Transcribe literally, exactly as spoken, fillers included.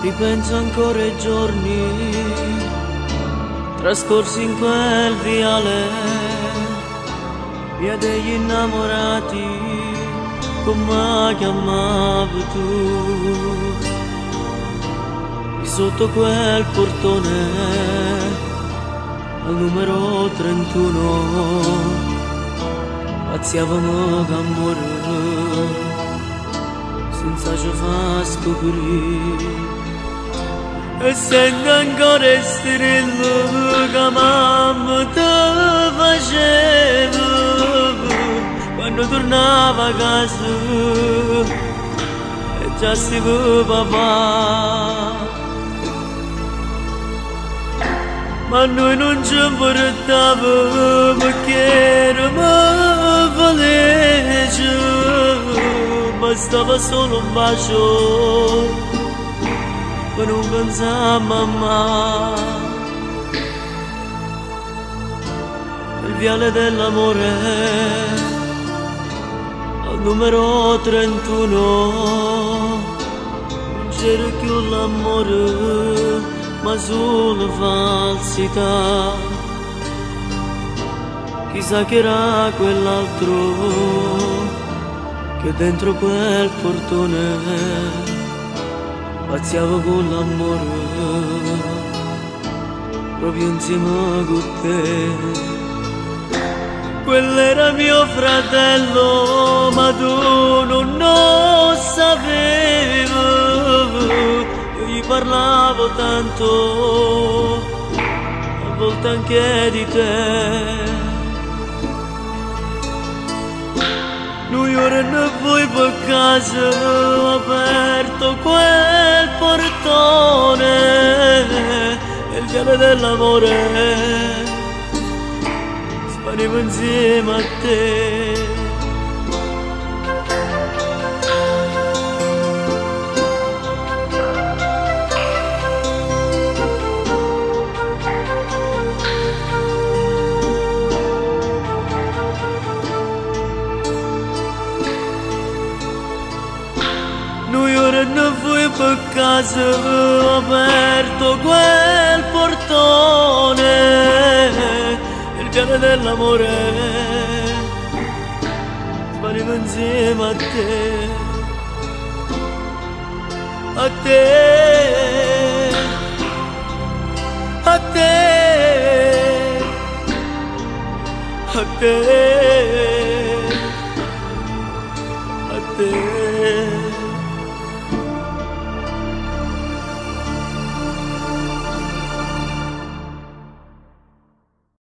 Ripenso ancora ai giorni trascorsi in quel viale, via degli innamorati, come chiamavi tu. Di sotto quel portone al numero trentuno pazziavamo d'amore senza ci fa scoprire. E sento ancora il strillo che mamma te faceva quando tornava a casa e già stava papà. Ma noi non ci portavamo perché eravamo felici, bastava solo un bacio per non pensare a mamma. Il viale dell'amore al numero trentuno non c'era più l'amore ma solo falsità. Chissà che era quell'altro che dentro quel portone pazziava con l'amore proprio insieme con te. Quell'era mio fratello ma tu non lo sapevi, io gli parlavo tanto a volte anche di te. Noi ora ne vuoi per casa, ho aperto quel portone e il viale dell'amore spariva insieme a te. Noi ora ne fui per casa, ho aperto quel portone, il viale dell'amore spariva insieme a te, a te, a te, a te, a te.